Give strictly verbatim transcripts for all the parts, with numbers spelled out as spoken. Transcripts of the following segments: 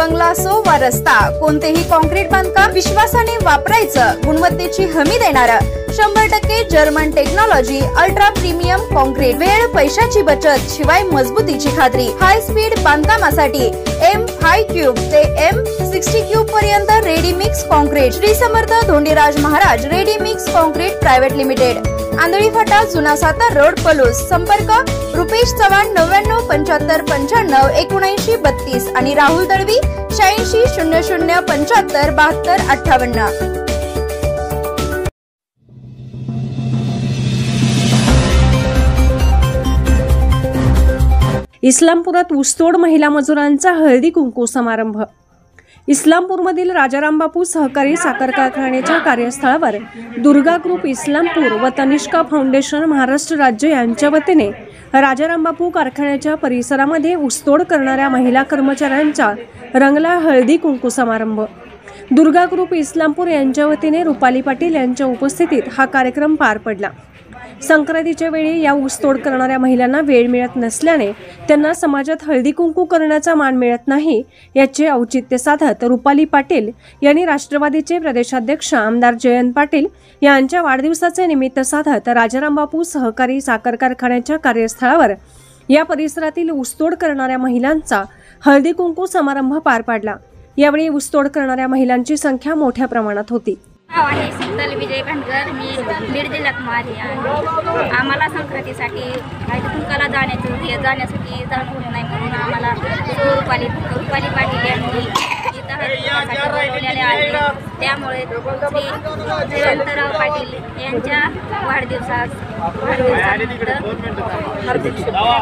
बंगला असो वा रस्ता, कोणतेही कॉन्क्रीट बांधकाम विश्वासाने वापरायचं, गुणवत्तेची हमी देणारं शंभर टक्के German technology, ultra premium concrete, वेळ पैशाची बचत शिवाय मजबूतीची खात्री। हाय स्पीड बांधकामासाठी एम फाय क्यूब ते एम सिक्स्टी क्यूब पर्यंत ready mix concrete. Shri Samarth Dhondiraj Maharaj ready mix concrete private limited, Andhali Phata, जुना सातार रोड, पलूस। संपर्क रुपेश चव्हाण नव्याण्णव पंच्याहत्तर पंच्याण्णव एकोणऐंशी बत्तीस आणि राहुल दळवी शहाऐंशी शून्य शून्य पंच्याहत्तर बहात्तर अठ्ठावन्न। इस्लामपुरात ऊसतोड महिला मजुरांचा हळदी कुंकू समारंभ। इस्लामपूरमधील राजाराम बापू सहकारी साखर कारखान्याच्या कार्यस्थळावर दुर्गा ग्रुप इस्लामपूर व तनिष्का फाउंडेशन महाराष्ट्र राज्य यांच्या वतीने राजाराम बापू कारखान्याच्या परिसरामध्ये ऊसतोड करणाऱ्या महिला कर्मचाऱ्यांचा रंगला हळदी कुंकू समारंभ। दुर्गा ग्रुप इस्लामपूर यांच्या वतीने रुपाली पाटील यांच्या उपस्थितीत हा कार्यक्रम पार पडला। संक्रांतीच्या वेळी या ऊसतोड करणाऱ्या महिलांना वेळ मिळत नसल्याने त्यांना समाजात हळदी कुंकू करण्याचा मान मिळत नाही, याचे औचित्य साधत रुपाली पाटील यांनी राष्ट्रवादीचे प्रदेशाध्यक्ष आमदार जयंत पाटील यांच्या वाढदिवसाचे निमित्त साधत राजाराम बापू सहकारी साखर कारखान्याच्या कार्यस्थळावर या परिसरातील ऊसतोड करणाऱ्या महिलांचा हळदी कुंकू समारंभ पार पाडला। यावेळी ऊसतोड करणाऱ्या महिलांची संख्या मोठ्या प्रमाणात होती। आहे शीतल विजय भांडकर, मी बीड जिल्ह्यात मारी आहे। आम्हाला संक्रांतीसाठी हळदी कुंकाला जाण्याचं जाण्यासाठी जाणं होत नाही, म्हणून आम्हाला रुपाली रुपाली पाटील यांनी इथं हळदी बोलवलेले आहे। त्यामुळे श्री जयंतराव पाटील यांच्या वाढदिवसास वाढदिवसानिमित्त हार्दिक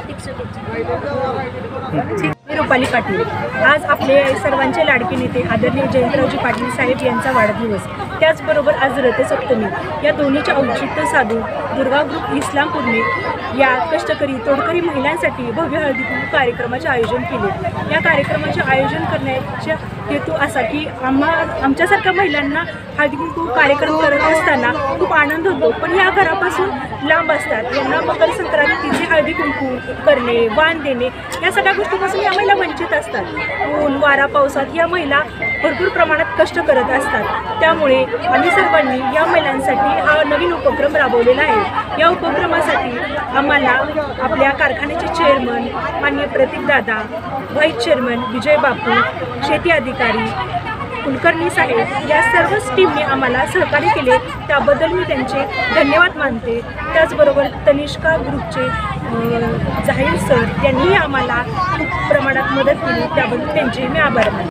शुभेच्छा। रुपाली पाटील, आज आपले सर्वांचे लाडके नेते आदरणीय जयंतरावजी पाटील साहेब यांचा वाढदिवस, त्याचबरोबर आज रथसप्तमी, या दोन्हीचे औचित्य साधून दुर्गा ग्रुप इस्लामपूरने या कष्टकरी तोडकरी महिलांसाठी भव्य हळदी कुंकू कार्यक्रमाचे आयोजन केले। या कार्यक्रमाचे आयोजन करण्याचा हेतू असा की आम्हा आमच्यासारख्या महिलांना हळदी कुंकू कार्यक्रम करत असताना खूप आनंद होतो, पण या घरापासून लांब असतात। यांना मकर संक्रांतीचे हळदी कुंकू करणे, वाण देणे, या सगळ्या गोष्टीपासून या महिला वंचित असतात। ऊन वारा पावसात या महिला भरपूर प्रमाणात कष्ट करत असतात। त्यामुळे आम्ही सर्वांनी या महिलांसाठी हा नवीन उपक्रम राबवलेला आहे। या उपक्रमासाठी आम्हाला आपल्या कारखान्याचे चेअरमन माननीय प्रतीक दादा, व्हाईस चेअरमन विजय बापू, शेती अधिकारी कुलकर्णी साहेब या सर्वच टीमने आम्हाला सहकार्य केले, त्याबद्दल मी त्यांचे धन्यवाद मानते। त्याचबरोबर तनिष्का ग्रुपचे जाहीर सर यांनीही आम्हाला खूप प्रमाणात मदत केली, त्याबद्दल त्यांचे मी आभार मानते।